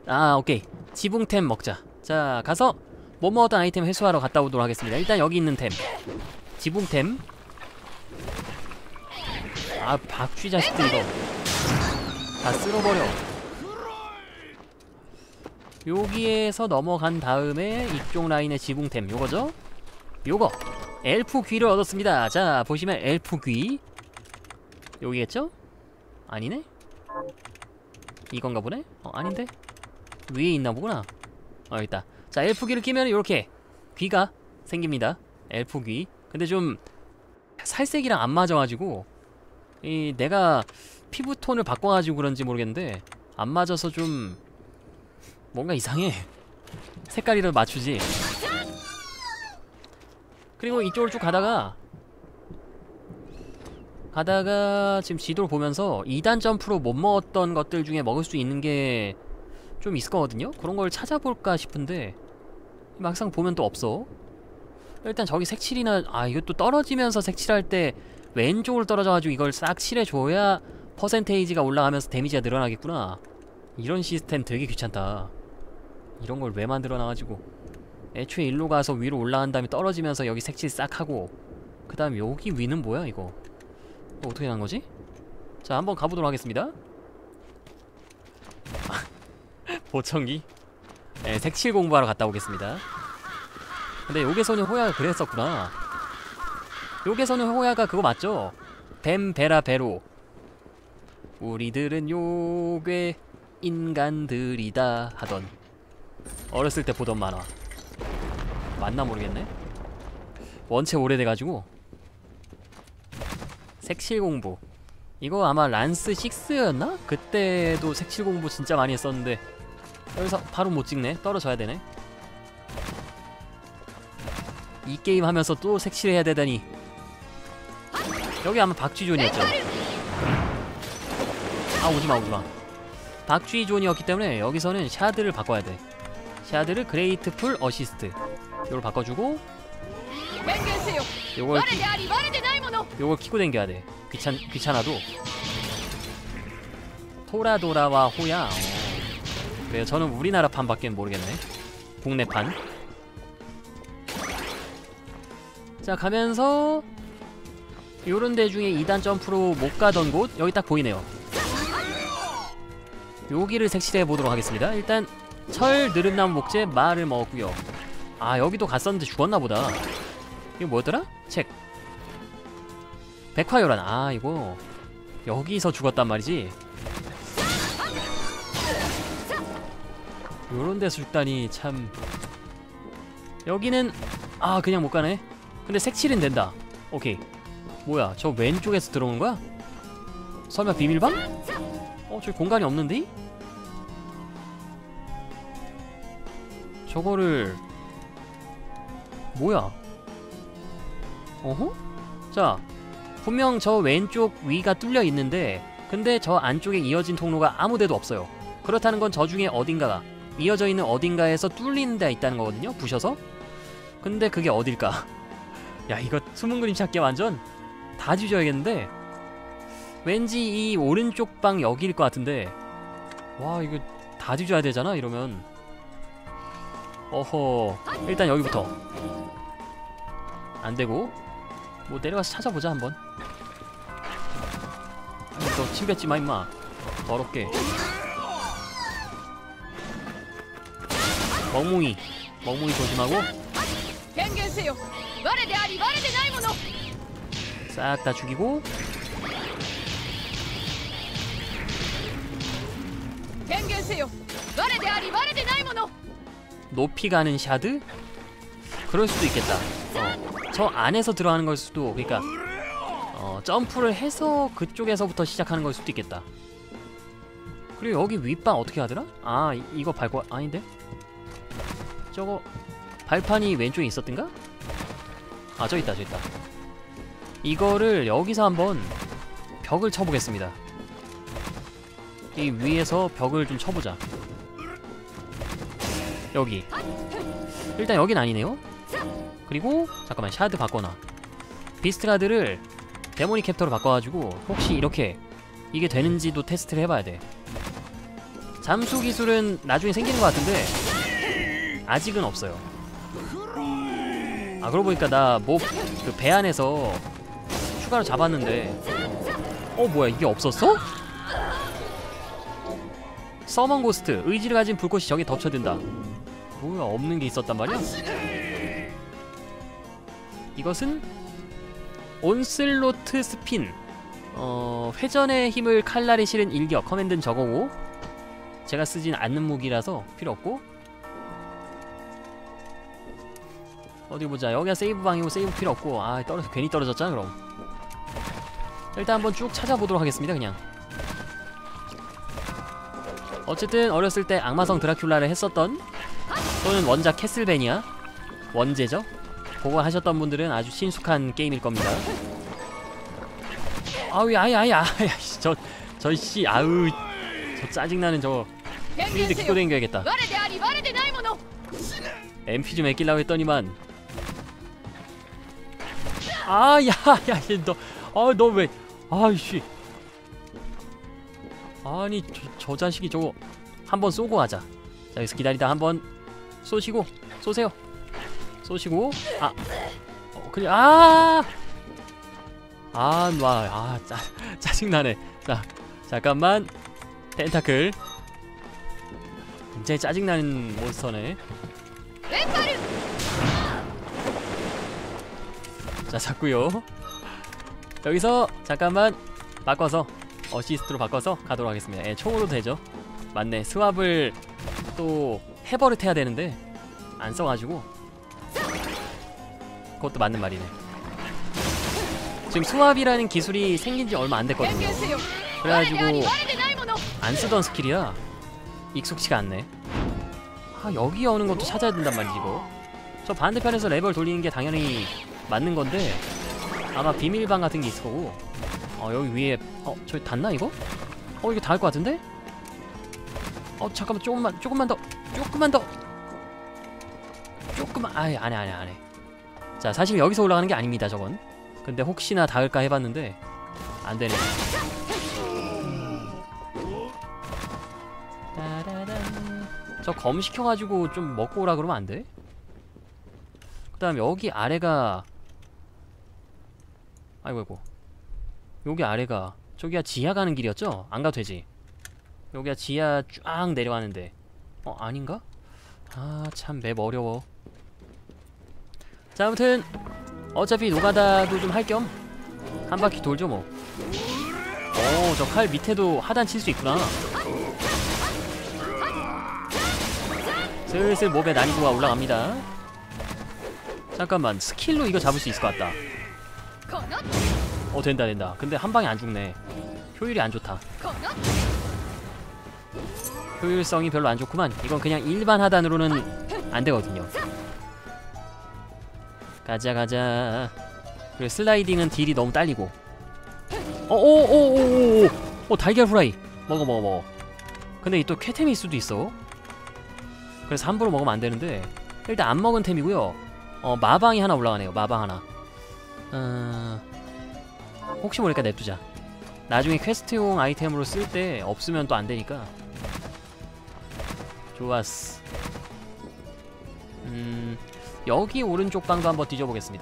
아 오케이, 지붕템 먹자. 자 가서 뭐 먹었던 아이템 회수하러 갔다 오도록 하겠습니다. 일단 여기 있는 템 지붕템. 아 박쥐 자식들 이거 다 쓸어버려. 여기에서 넘어간 다음에 이쪽 라인의 지붕템 요거죠? 요거 엘프 귀를 얻었습니다. 자 보시면 엘프 귀 여기겠죠? 아니네? 이건가 보네? 아닌데? 위에 있나 보구나. 여기 있다. 자 엘프 귀를 끼면 요렇게 귀가 생깁니다. 엘프 귀. 근데 좀 살색이랑 안 맞아가지고 이 내가 피부톤을 바꿔가지고 그런지 모르겠는데 안 맞아서 좀 뭔가 이상해. 색깔이라도 맞추지. 그리고 이쪽으로 쭉 가다가 지금 지도를 보면서 2단 점프로 못 먹었던 것들 중에 먹을 수 있는 게 좀 있을 거거든요? 그런 걸 찾아볼까 싶은데 막상 보면 또 없어. 일단 저기 색칠이나 이것도 떨어지면서 색칠할 때 왼쪽으로 떨어져가지고 이걸 싹 칠해줘야 퍼센테이지가 올라가면서 데미지가 늘어나겠구나. 이런 시스템 되게 귀찮다. 이런 걸 왜 만들어놔가지고 애초에 일로 가서 위로 올라간 다음에 떨어지면서 여기 색칠 싹 하고 그 다음 여기 위는 뭐야 이거? 어떻게 난 거지? 자 한번 가보도록 하겠습니다. 보청기? 네, 색칠 공부하러 갔다 오겠습니다. 근데 요괴소녀 호야가 그랬었구나. 요괴소녀 호야가 그거 맞죠? 뱀 베라 베로 우리들은 요괴 인간들이다 하던 어렸을 때 보던 만화 맞나 모르겠네. 원체 오래돼가지고. 색칠 공부 이거 아마 란스 6였나? 그때도 색칠 공부 진짜 많이 했었는데 여기서 바로 못 찍네. 떨어져야 되네. 이 게임 하면서 또 색칠해야 되다니. 여기 아마 박쥐존이었죠. 아 오지마 오지마. 박쥐존이었기 때문에 여기서는 샤드를 바꿔야 돼. 샤드를 그레이트풀 어시스트 요걸 바꿔주고 요걸 키고 댕겨야 돼. 귀찮아도. 토라도라와 호야. 그래요. 저는 우리나라 판밖엔 모르겠네. 국내판. 자 가면서 요런 데 중에 2단 점프로 못 가던 곳 여기 딱 보이네요. 여기를 색칠해 보도록 하겠습니다. 일단 철, 느릅나무 목재, 말을 먹었고요. 아 여기도 갔었는데 죽었나 보다. 이거 뭐였더라? 책. 백화요란. 아 이거 여기서 죽었단 말이지. 요런 데서 죽다니 참. 여기는 그냥 못 가네. 근데 색칠은 된다. 오케이. 뭐야 저 왼쪽에서 들어오는 거야? 설마 비밀방? 저기 공간이 없는데? 저거를 뭐야? 어허? 자 분명 저 왼쪽 위가 뚫려 있는데 근데 저 안쪽에 이어진 통로가 아무 데도 없어요. 그렇다는 건 저 중에 어딘가가 이어져 있는 어딘가에서 뚫리는 데가 있다는 거거든요. 부셔서. 근데 그게 어딜까? 야 이거 숨은 그림 찾기 완전 다 뒤져야겠는데. 왠지 이 오른쪽 방 여기일 것 같은데. 와 이거 다 뒤져야 되잖아 이러면. 어허. 일단 여기부터 안되고 뭐 내려가서 찾아보자 한번. 너 침 뱉지마 임마. 더럽게. 멍뭉이 조심하고 싹 다 죽이고. 높이 가는 샤드? 그럴 수도 있겠다. 저 안에서 들어가는 걸 수도. 그러니까 점프를 해서 그쪽에서부터 시작하는 걸 수도 있겠다. 그리고 여기 윗방 어떻게 하더라? 이거 밟고 아닌데? 저거 발판이 왼쪽에 있었던가? 저 있다 저 있다. 이거를 여기서 한번 벽을 쳐보겠습니다. 이 위에서 벽을 좀 쳐보자. 여기 일단 여긴 아니네요. 그리고 잠깐만 샤드 바꿔놔. 비스트 가드를 데모닉 캡터로 바꿔가지고 혹시 이렇게 이게 되는지도 테스트를 해봐야 돼. 잠수 기술은 나중에 생기는 것 같은데 아직은 없어요. 아, 그러고 보니까 나 몹 그 배 안에서 추가로 잡았는데 뭐야, 이게 없었어? 서먼 고스트, 의지를 가진 불꽃이 적에 덮쳐든다. 뭐야, 없는 게 있었단 말이야? 이것은 온슬로트 스핀. 회전의 힘을 칼날에 실은 일격. 커맨드는 저거고 제가 쓰진 않는 무기라서 필요 없고. 어디 보자. 여기가 세이브 방이고 세이브 필요 없고. 아, 괜히 떨어졌잖아. 그럼 일단 한번 쭉 찾아보도록 하겠습니다. 그냥 어쨌든 어렸을 때 악마성 드라큘라를 했었던, 또는 원작 캐슬베니아 원제죠. 그거 하셨던 분들은 아주 친숙한 게임일 겁니다. 아우, 아야 저씨, 아우, 저 짜증나는 저 필드 끼고 댕겨야겠다. MP 좀 아끼려고 했더니만. 너 왜, 아이씨, 아니 저 자식이 저거 한번 쏘고 가자. 자, 여기서 기다리다 한번 쏘시고, 쏘세요. 쏘시고, 그냥 짜증나네. 자, 잠깐만. 텐타클 굉장히 짜증나는 몬스터네. 자, 잡고요. 여기서 잠깐만 바꿔서 어시스트로 바꿔서 가도록 하겠습니다. 총으로 되죠. 맞네, 스왑을 또 해버릇 해야 되는데 안 써가지고. 그것도 맞는 말이네. 지금 스왑이라는 기술이 생긴지 얼마 안 됐거든요. 그래가지고 안 쓰던 스킬이라 익숙치가 않네. 여기 여는 것도 찾아야 된단 말이지. 이거 저 반대편에서 레벨 돌리는 게 당연히 맞는 건데, 아마 비밀방 같은 게 있을 거고. 여기 위에 저기 닿나 이거? 이거 닿을 것 같은데? 잠깐만, 조금만 더. 안 해. 자, 사실 여기서 올라가는 게 아닙니다, 저건. 근데 혹시나 닿을까 해봤는데 안 되네. 저 검 시켜가지고 좀 먹고 오라 그러면 안 돼? 그 다음 여기 아래가, 아이고, 여기 아래가, 저기가 지하 가는 길이었죠? 안 가도 되지. 여기가 지하 쫙 내려가는데 아닌가? 참 맵 어려워. 자, 아무튼 어차피 노가다도 좀 할 겸 한 바퀴 돌죠 뭐. 저 칼 밑에도 하단 칠 수 있구나. 슬슬 몹의 난이도가 올라갑니다. 잠깐만, 스킬로 이거 잡을 수 있을 것 같다. 된다. 근데 한 방에 안 죽네. 효율이 안 좋다. 효율성이 별로 안 좋구만. 이건 그냥 일반 하단으로는 안 되거든요. 가자. 그리고 슬라이딩은 딜이 너무 딸리고. 달걀 후라이. 먹어. 근데 이 또 쾌템일 수도 있어. 그래서 함부로 먹으면 안 되는데, 일단 안 먹은 템이고요. 마방이 하나 올라가네요. 마방 하나. 혹시 모르니까 냅두자. 나중에 퀘스트용 아이템으로 쓸 때 없으면 또 안 되니까. 좋았어. 여기 오른쪽 방도 한번 뒤져보겠습니다.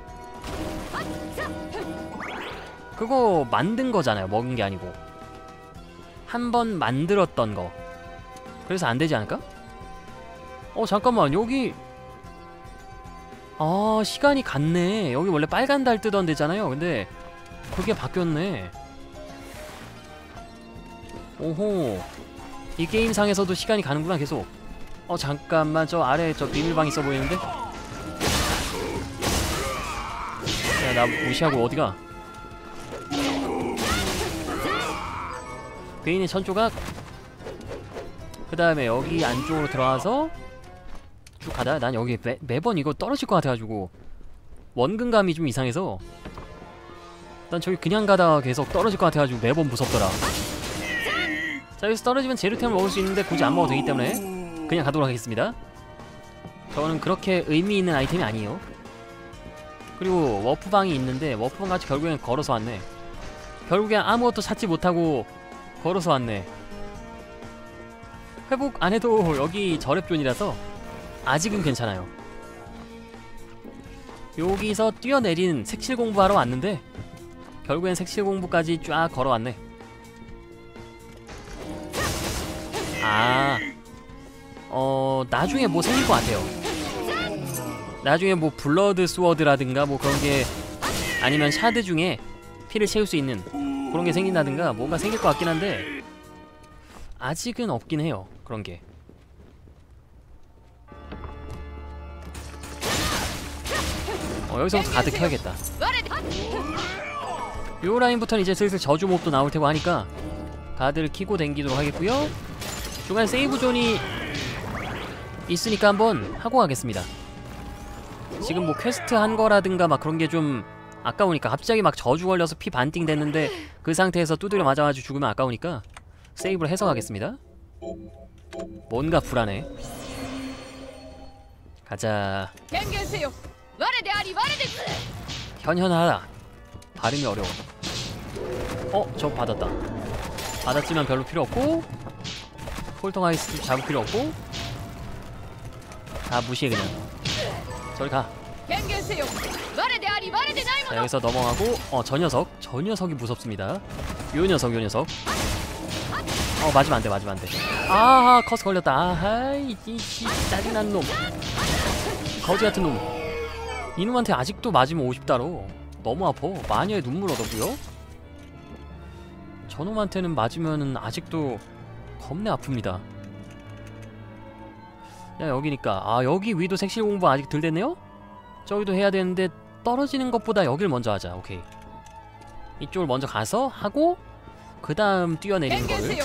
그거 만든 거잖아요. 먹은 게 아니고. 한번 만들었던 거. 그래서 안 되지 않을까? 잠깐만, 여기 시간이 갔네. 여기 원래 빨간 달 뜨던 데잖아요. 근데 그게 바뀌었네. 오호, 이 게임상에서도 시간이 가는구나 계속. 잠깐만, 저 아래 저 비밀방 있어 보이는데? 야, 나 무시하고 어디가? 베인의 천조각. 그 다음에 여기 안쪽으로 들어가서 쭉 가다. 난 여기 매번 이거 떨어질 것 같아가지고 원근감이 좀 이상해서, 난 저기 그냥 가다가 계속 떨어질 것 같아가지고 매번 무섭더라. 자, 여기서 떨어지면 재료템을 먹을 수 있는데 굳이 안 먹어도 되기 때문에 그냥 가도록 하겠습니다. 저는 그렇게 의미 있는 아이템이 아니에요. 그리고 워프방이 있는데 워프방같이 결국엔 걸어서 왔네. 결국엔 아무것도 찾지 못하고 걸어서 왔네. 회복 안 해도 여기 저랩존이라서 아직은 괜찮아요. 여기서 뛰어내린 색칠 공부하러 왔는데 결국엔 색칠 공부까지 쫙 걸어왔네. 나중에 뭐 생길 것 같아요. 나중에 뭐 블러드 스워드라든가 뭐 그런 게, 아니면 샤드 중에 피를 채울 수 있는 그런 게 생긴다든가 뭔가 생길 것 같긴 한데 아직은 없긴 해요, 그런 게. 여기서부터 가득 켜야겠다. 요 라인부터는 이제 슬슬 저주 몹도 나올 테고 하니까 가드를 키고 댕기도록 하겠고요. 중간에 세이브 존이 있으니까 한번 하고 가겠습니다. 지금 뭐 퀘스트 한 거라든가 막 그런 게 좀 아까우니까, 갑자기 막 저주 걸려서 피 반띵 됐는데 그 상태에서 두드려 맞아가지고 죽으면 아까우니까 세이브를 해서 가겠습니다. 뭔가 불안해. 가자. 현현하다. 발음이 어려워. 저 받았다. 받았지만 별로 필요 없고, 폴터가이스트 잡을 필요 없고, 다 무시해 그냥. 저리 가. 자, 여기서 넘어가고, 저 녀석이 무섭습니다. 요 녀석. 맞으면 안돼, 맞으면 안돼. 아하, 커스 걸렸다. 아하이, 이 짜증난 놈. 거지같은 놈. 이놈한테 아직도 맞으면 50달러. 너무 아파. 마녀의 눈물 얻어고요. 저놈한테는 맞으면은 아직도 겁내 아픕니다. 야, 여기니까. 여기 위도 색칠 공부 아직 덜 됐네요? 저기도 해야 되는데 떨어지는 것보다 여길 먼저 하자. 오케이. 이쪽을 먼저 가서 하고 그 다음 뛰어내리는 거를.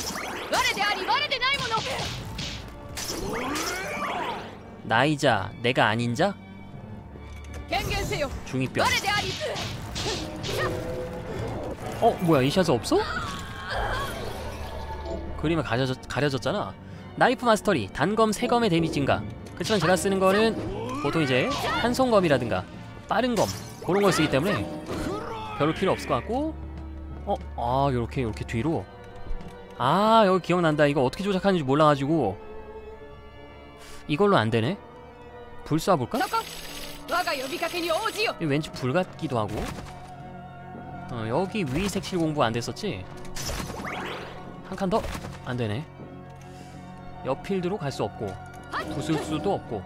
나이자 내가 아닌 자? 중이병. 뭐야, 이 샷은 없어? 그림에 가려졌잖아. 나이프 마스터리, 단검, 세검의 데미지 증가. 그치만 제가 쓰는 거는 보통 이제 한손검이라든가 빠른검 그런 걸 쓰기 때문에 별로 필요 없을 것 같고. 요렇게 뒤로. 여기 기억난다. 이거 어떻게 조작하는지 몰라가지고 이걸로 안 되네. 불 쏴볼까? 왠지 불 같기도 하고. 여기 위 색칠 공부 안 됐었지? 한 칸 더? 안 되네. 옆 필드로 갈 수 없고 부술 수도 없고.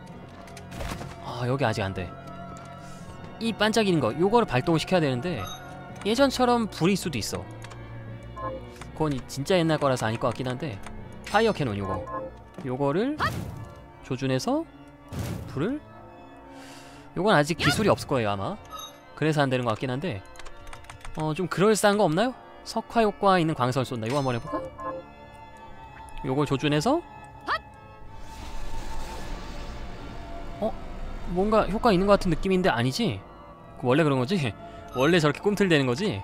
여기 아직 안 돼. 이 반짝이는 거, 요거를 발동을 시켜야 되는데 예전처럼 불일 수도 있어. 그건 진짜 옛날 거라서 아닐 것 같긴 한데, 파이어 캐논 요거를 조준해서 불을, 요건 아직 기술이 없을 거예요 아마. 그래서 안 되는 것 같긴 한데, 좀 그럴싸한 거 없나요? 석화 효과 있는 광선을 쏜다. 이거 한번 해볼까? 요걸 조준해서 뭔가 효과 있는 것 같은 느낌인데 아니지? 원래 그런 거지? 원래 저렇게 꿈틀대는 거지?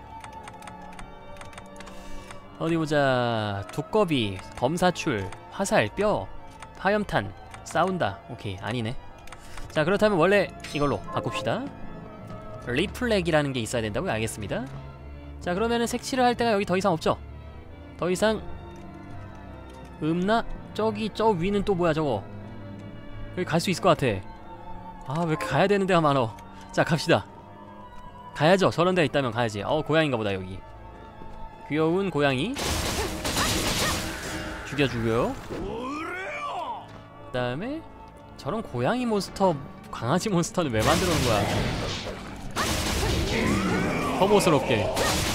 어디 보자. 두꺼비, 검사출, 화살, 뼈, 화염탄, 싸운다. 오케이, 아니네. 자, 그렇다면 원래 이걸로 바꿉시다. 리플렉이라는 게 있어야 된다고요? 알겠습니다. 자, 그러면은 색칠을 할 때가 여기 더 이상 없죠? 더 이상 없나? 저기 저 위는 또 뭐야 저거? 여기 갈 수 있을 것 같아. 왜 이렇게 가야 되는 데가 많어. 자, 갑시다. 가야죠. 저런 데 있다면 가야지. 고양인가 보다 여기. 귀여운 고양이 죽여주고요. 그 다음에 저런 고양이 몬스터, 강아지 몬스터는 왜 만들어 놓은 거야? 허무스럽게.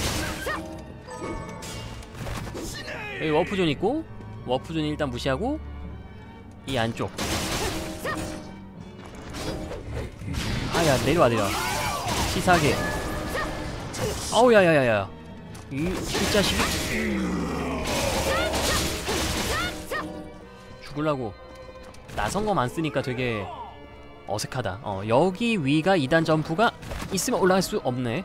여기 워프존 있고, 워프존 일단 무시하고 이 안쪽. 야, 내려와. 치사하게. 야야야야, 이 자식이 죽으려고. 나선검 안 쓰니까 되게 어색하다. 여기 위가 2단 점프가 있으면 올라갈 수 없네.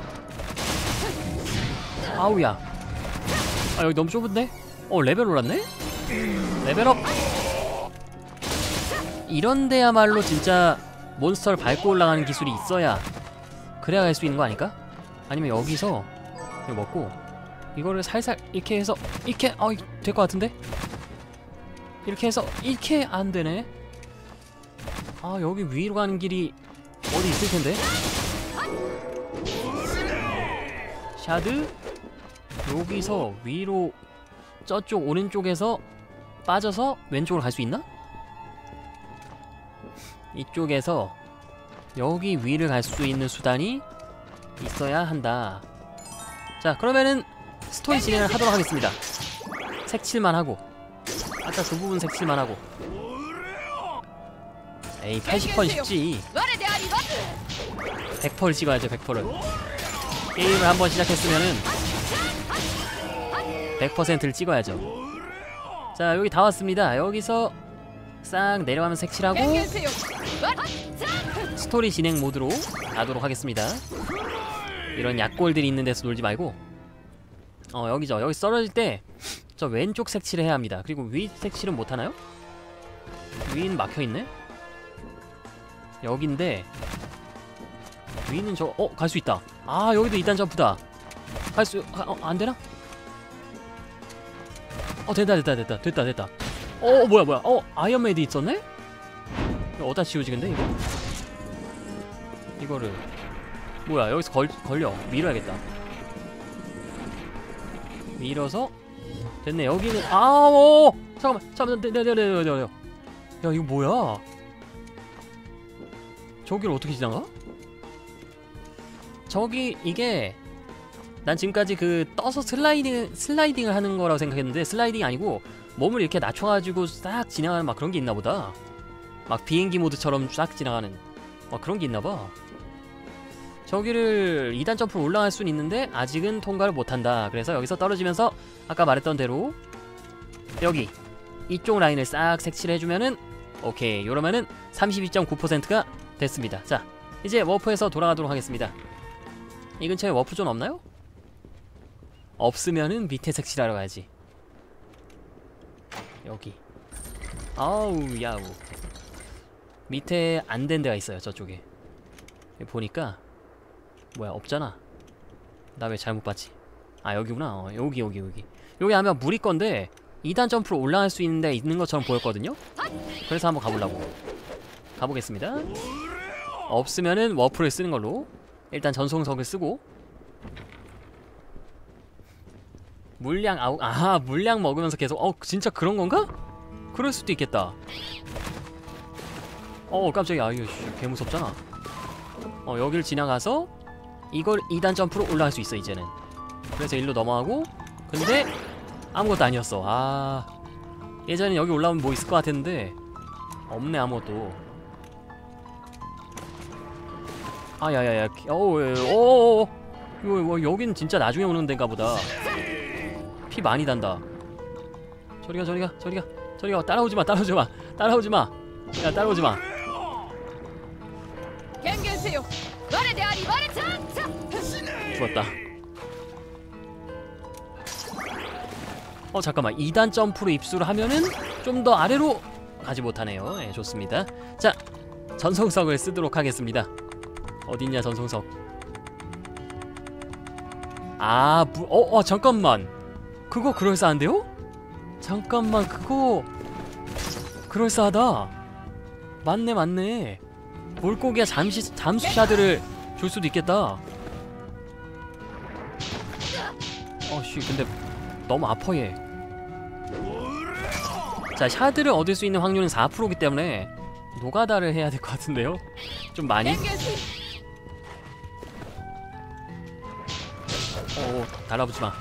아우야. 여기 너무 좁은데? 레벨 올랐네? 레벨업! 이런 데야말로 진짜 몬스터를 밟고 올라가는 기술이 있어야, 그래야 갈 수 있는 거 아닐까? 아니면 여기서 이거 먹고 이거를 살살 이렇게 해서 이렇게 될 것 같은데? 이렇게 해서 이렇게 안되네. 아 여기 위로 가는 길이 어디 있을텐데. 샤드 여기서 위로 저쪽 오른쪽에서 빠져서 왼쪽으로 갈 수 있나? 이쪽에서 여기 위를 갈 수 있는 수단이 있어야 한다. 자 그러면은 스토리 진행을 하도록 하겠습니다. 색칠만 하고 아까 그 부분 색칠만 하고. 에이 80%는 쉽지. 100%를 찍어야죠. 100%를. 게임을 한번 시작했으면은 100%를 찍어야죠. 자 여기 다 왔습니다. 여기서 싹 내려가면 색칠하고 스토리 진행 모드로 가도록 하겠습니다. 이런 약골들이 있는 데서 놀지 말고 여기죠. 여기 떨어질 때 저 왼쪽 색칠을 해야 합니다. 그리고 위 색칠은 못하나요? 위는 막혀있네? 여긴데 위는 저 갈 수 있다. 아 여기도 2단 점프다. 갈 수 안되나? 됐다. 뭐야 아이언메이드 있었네? 이거 어디다 지우지 근데 이거? 이거를 뭐야 여기서 걸려. 밀어야겠다. 밀어서 됐네. 여기는 잠깐만 내려. 야 이거 뭐야? 저기를 어떻게 지나가? 저기 이게 난 지금까지 그 떠서 슬라이딩을 하는 거라고 생각했는데 슬라이딩이 아니고 몸을 이렇게 낮춰가지고 싹 지나가는 막 그런 게 있나 보다. 막 비행기 모드처럼 싹 지나가는 막 그런 게 있나 봐. 저기를 2단 점프로 올라갈 수는 있는데 아직은 통과를 못한다. 그래서 여기서 떨어지면서 아까 말했던 대로 여기 이쪽 라인을 싹 색칠해주면은 오케이. 이러면은 32.9%가 됐습니다. 자 이제 워프에서 돌아가도록 하겠습니다. 이 근처에 워프존 없나요? 없으면은 밑에 색칠하러 가야지. 여기 아우 야우 밑에 안 된 데가 있어요. 저쪽에 여기 보니까 뭐야 없잖아. 나 왜 잘못 봤지? 아 여기구나. 여기 하면 물이 건데 2단 점프로 올라갈 수 있는 데 있는 것처럼 보였거든요? 그래서 한번 가보겠습니다. 없으면은 워프를 쓰는 걸로. 일단 전송석을 쓰고 물량 물량 먹으면서 계속 진짜 그런 건가? 그럴 수도 있겠다. 깜짝이야. 이거 개 무섭잖아. 여기를 지나가서 이걸 2단 점프로 올라갈 수 있어 이제는. 그래서 일로 넘어가고. 근데 아무것도 아니었어. 예전에 여기 올라오면 뭐 있을 것 같았는데 없네 아무것도. 야야야. 이거 여긴 진짜 나중에 오는 데인가 보다. 피 많이 단다. 저리가. 따라오지마. 야 따라오지마. 죽었다. 잠깐만 2단 점프로 입수를 하면은 좀 더 아래로 가지 못하네요. 네, 좋습니다. 자 전송석을 쓰도록 하겠습니다. 어딨냐 전송석. 잠깐만 그거 그럴싸한데요? 잠깐만 그거 그럴싸하다. 맞네. 물고기가 잠수 샤드를 줄 수도 있겠다. 근데 너무 아파 얘. 자 샤드를 얻을 수 있는 확률은 4%이기 때문에 노가다를 해야 될 것 같은데요? 좀 많이? 달라붙지마.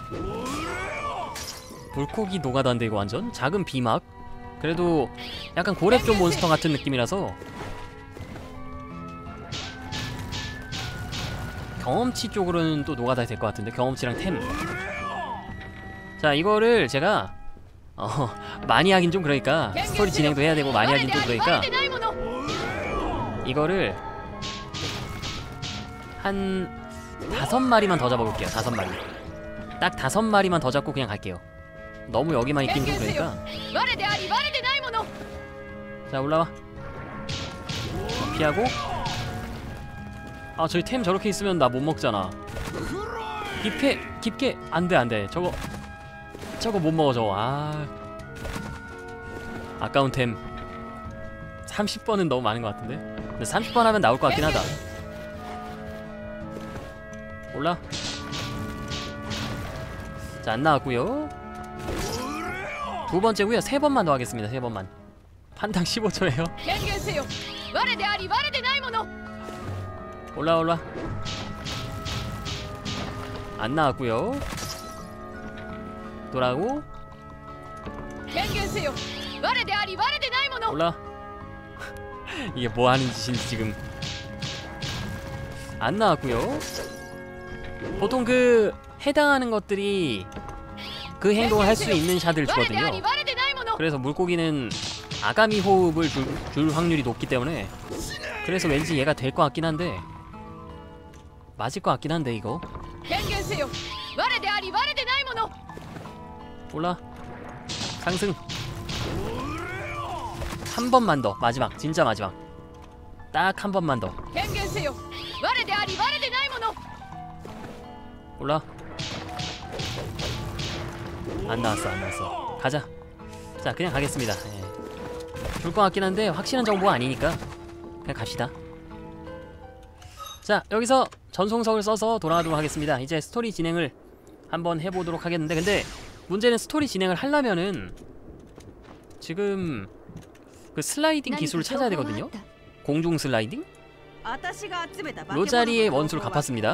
물고기 노가다인데 이거 완전? 작은 비막? 그래도 약간 고렙존 몬스터 같은 느낌이라서 경험치 쪽으로는 또 노가다 될 것 같은데. 경험치랑 템. 자 이거를 제가 많이 하긴 좀 그러니까 스토리 진행도 해야 되고 많이 하긴 좀 그러니까 이거를 한 5마리만 더 잡아볼게요. 5마리. 딱 5마리만 더 잡고 그냥 갈게요. 너무 여기만 있긴 좀 그러니까. 자 올라와. 피하고. 저기 템 저렇게 있으면 나 못 먹잖아. 깊게 안돼. 저거 못 먹어 저거. 아까운 템 30번은 너무 많은 것 같은데? 근데 30번 하면 나올 것 같긴 하다. 몰라. 자, 안 나왔고요. 두 번째고요. 3번만 더 하겠습니다. 3번만. 판당 15초예요. 올라 올라. 안 나왔고요. 돌아오고. 올라. 이게 뭐 하는 짓인지 지금. 안 나왔고요. 보통 그 해당하는 것들이 그 행동을 할 수 있는 샷을 주거든요. 그래서 물고기는 아가미 호흡을 줄 확률이 높기 때문에 그래서 왠지 얘가 될 것 같긴 한데 맞을 것 같긴 한데 이거. 올라. 상승. 한 번만 더. 마지막. 진짜 마지막. 딱 한 번만 더. 올라. 안 나왔어, 안 나왔어. 가자. 자, 그냥 가겠습니다. 예. 줄 것 같긴 한데 확실한 정보가 아니니까 그냥 갑시다. 자, 여기서 전송석을 써서 돌아가도록 하겠습니다. 이제 스토리 진행을 한번 해보도록 하겠는데, 근데 문제는 스토리 진행을 하려면은 지금 그 슬라이딩 기술을 찾아야 되거든요. 공중 슬라이딩? 로자리의 원수를 갚았습니다.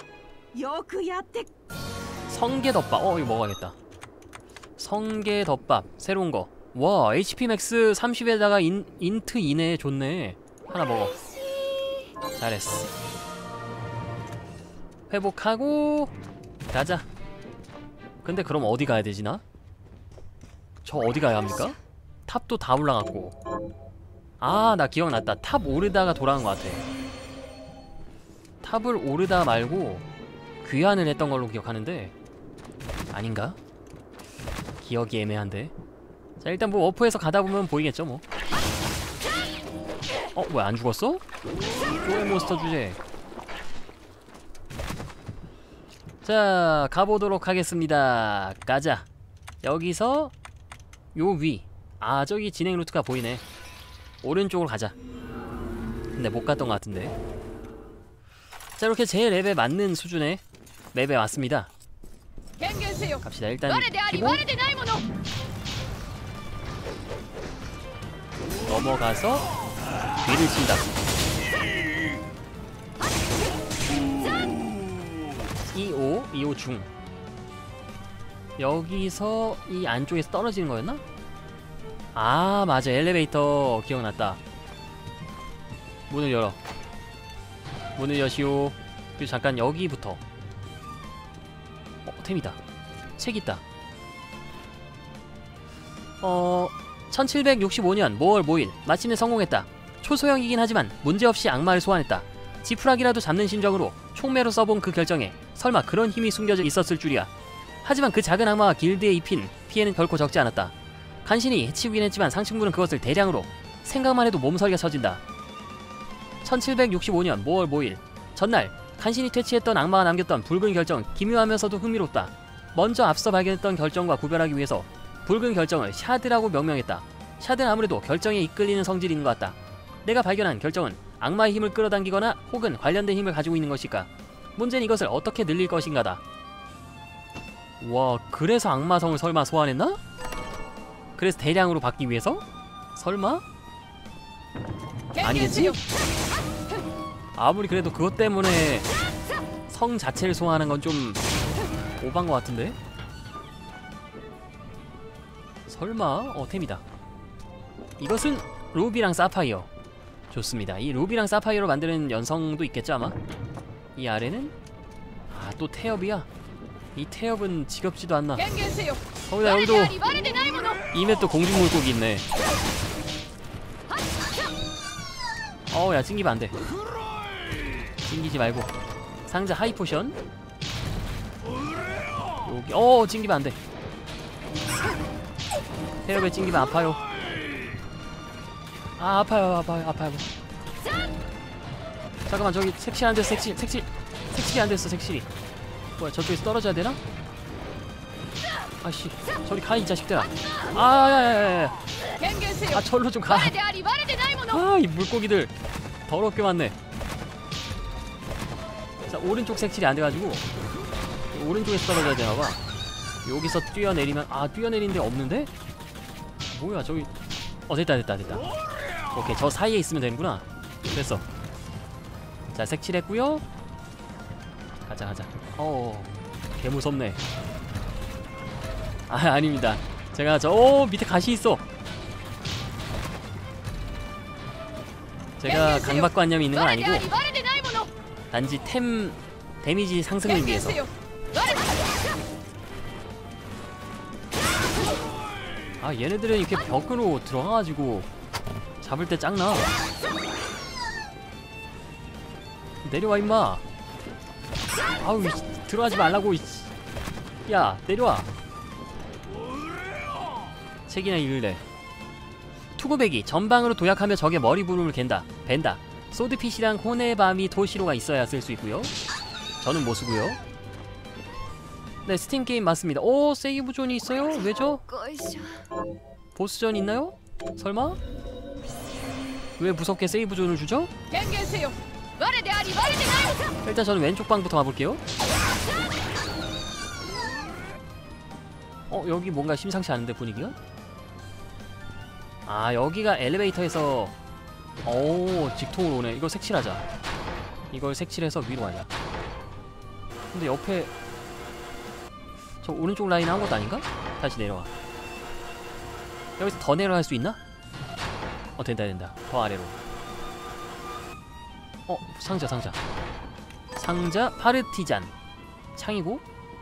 성게덮밥. 이거 먹어야겠다. 성게덮밥 새로운 거. 와, HP 맥스 30에다가 인트 이내 좋네. 하나 먹어. 잘했어. 회복하고 가자. 근데 그럼 어디 가야 되지 나? 저 어디 가야 합니까? 탑도 다 올라갔고. 아, 나 기억났다. 탑 오르다가 돌아간 것 같아. 탑을 오르다 말고 귀환을 했던 걸로 기억하는데 아닌가? 기억이 애매한데. 자, 일단 뭐 워프에서 가다 보면 보이겠죠 뭐. 뭐야, 안 죽었어? 또의 몬스터 주제. 자, 가보도록 하겠습니다. 가자. 여기서 요 위. 아, 저기 진행 루트가 보이네. 오른쪽으로 가자. 근데 못 갔던 것 같은데. 자, 이렇게 제 랩에 맞는 수준의 맵에 왔습니다. 갑시다. 일단 기본 넘어가서 뒤를 친다. 2호 중. 여기서 이 안쪽에서 떨어지는 거였나? 아, 맞아. 엘리베이터 기억났다. 문을 열어. 문을 여시오. 그리고 잠깐 여기부터. 템이다. 책 있다. 1765년 5월 5일 마침내 성공했다. 초소형이긴 하지만 문제없이 악마를 소환했다. 지푸라기라도 잡는 심정으로 총매로 써본 그 결정에 설마 그런 힘이 숨겨져 있었을 줄이야. 하지만 그 작은 악마와 길드에 입힌 피해는 결코 적지 않았다. 간신히 해치우긴 했지만 상층부는 그것을 대량으로. 생각만 해도 몸서리가 쳐진다. 1765년 5월 5일 전날 간신히 퇴치했던 악마가 남겼던 붉은 결정. 기묘하면서도 흥미롭다. 먼저 앞서 발견했던 결정과 구별하기 위해서 붉은 결정을 샤드라고 명명했다. 샤드는 아무래도 결정에 이끌리는 성질이 있는 것 같다. 내가 발견한 결정은 악마의 힘을 끌어당기거나 혹은 관련된 힘을 가지고 있는 것일까. 문제는 이것을 어떻게 늘릴 것인가다. 와, 그래서 악마성을 설마 소환했나? 그래서 대량으로 받기 위해서? 설마? 아니겠지? 아무리 그래도 그것 때문에 성 자체를 소환하는 건 좀 오반 것 같은데? 설마? 템이다. 이것은 루비랑 사파이어. 좋습니다. 이 루비랑 사파이어로 만드는 연성도 있겠죠 아마? 이 아래는? 아, 또 태엽이야? 이 태엽은 지겹지도 않나. 거기다 여기도 이 맵도 공중물고기 있네. 야, 찡기면 안돼. 찡기지 말고. 상자 하이포션. 여기 찡기면 안돼. 태엽에 찡기면 아파요. 아, 아파요. 잠깐만, 저기 색칠 안 됐어. 색칠이 안 됐어. 색칠이. 뭐야, 저쪽에서 떨어져야 되나? 아씨, 저리 가 이 자식들아. 야야야야. 아 절로 좀 가. 아 이 물고기들 더럽게 많네. 자 오른쪽 색칠이 안 돼가지고 오른쪽에서 떨어져야 되나봐. 여기서 뛰어내리면 아 뛰어내린 데 없는데? 뭐야 저기 됐다. 오케이 저 사이에 있으면 되는구나. 됐어. 자 색칠했고요. 가자. 개 무섭네. 아 아닙니다. 제가 저 밑에 가시 있어. 제가 강박관념이 있는 건 아니고 단지 템 데미지 상승을 위해서. 아 얘네들은 이렇게 벽으로 들어가가지고 잡을 때 짱나. 내려와 임마. 아우 들어가지 말라고. 야 내려와. 책이나 읽을래. 투구배기 전방으로 도약하며 적의 머리 부분을 벤다. 소드핏이랑 호네바미 토시로가 있어야 쓸 수 있고요. 저는 못 쓰고요. 네 스팀 게임 맞습니다. 오 세이브 존이 있어요? 왜죠? 보스전 있나요? 설마? 왜 무섭게 세이브 존을 주죠? 일단 저는 왼쪽 방부터 가볼게요. 여기 뭔가 심상치 않은데 분위기가? 아 여기가 엘리베이터에서 직통으로 오네. 이거 색칠하자. 이걸 색칠해서 위로 가자. 근데 옆에 저 오른쪽 라인 아무것도 아닌가? 다시 내려와. 여기서 더 내려갈 수 있나? 된다. 더 아래로. 상자 파르티잔 창이고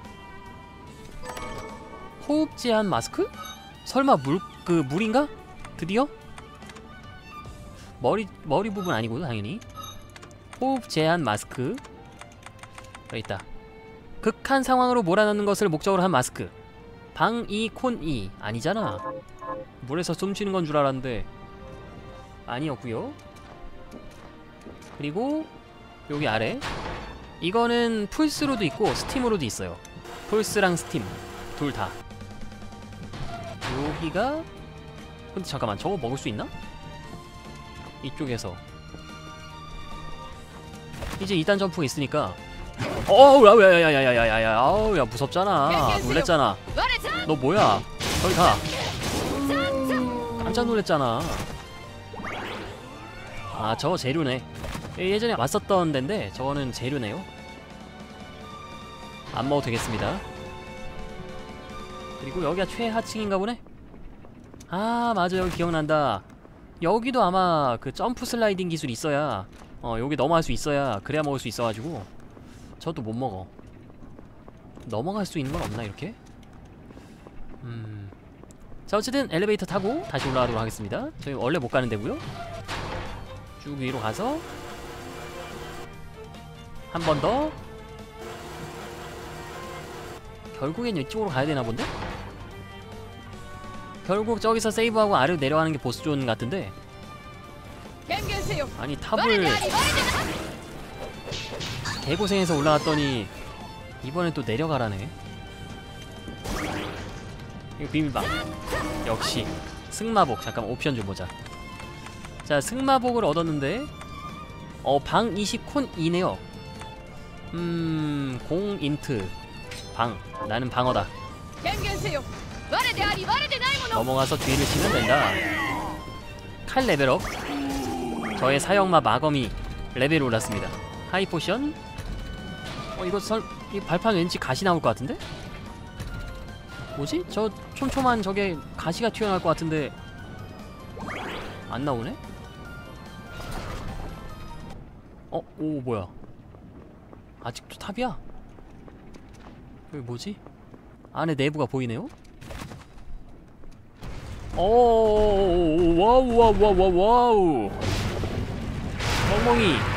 호흡 제한 마스크? 설마 물인가? 드디어? 머리 부분 아니고 당연히 호흡 제한 마스크. 여기 있다. 극한 상황으로 몰아넣는 것을 목적으로 한 마스크. 방이 콘이 아니잖아. 물에서 숨쉬는 건 줄 알았는데 아니었고요. 그리고 여기 아래 이거는 플스로도 있고 스팀으로도 있어요. 플스랑 스팀 둘 다. 여기가 근데 잠깐만 저거 먹을 수 있나? 이쪽에서 이제 2단 점프가 있으니까 야 무섭잖아. 놀랬잖아. 너 뭐야? 저기 가. 깜짝 놀랬잖아. 아 저거 재료네. 예전에 왔었던 데인데 저거는 재료네요. 안 먹어도 되겠습니다. 그리고 여기가 최하층인가 보네? 아 맞아 여기 기억난다. 여기도 아마 그 점프 슬라이딩 기술이 있어야 여기 넘어갈 수 있어야 그래야 먹을 수 있어가지고 저도 못 먹어. 넘어갈 수 있는 건 없나 이렇게? 자 어쨌든 엘리베이터 타고 다시 올라가도록 하겠습니다. 저희 원래 못 가는 데고요. 쭉 위로 가서 한 번 더. 결국엔 이쪽으로 가야 되나 본데? 결국 저기서 세이브하고 아래로 내려가는 게 보스존 같은데. 아니 탑을 개고생해서 올라갔더니 이번엔 또 내려가라네. 이거 비밀방. 역시 승마복. 잠깐 옵션 좀 보자. 자 승마복을 얻었는데 방 20콘 이네요. 공 인트 방. 나는 방어다. 넘어가서 뒤를 치면 된다. 칼 레벨업. 저의 사형마 마검이 레벨이 올랐습니다. 하이 포션. 이거 이 발판 왠지 가시 나올 것 같은데? 뭐지? 저 촘촘한 저게 가시가 튀어나올 것 같은데 안 나오네? 오 뭐야? 아직도 탑이야? 여기 뭐지? 안에 내부가 보이네요? 오 와우 멍멍이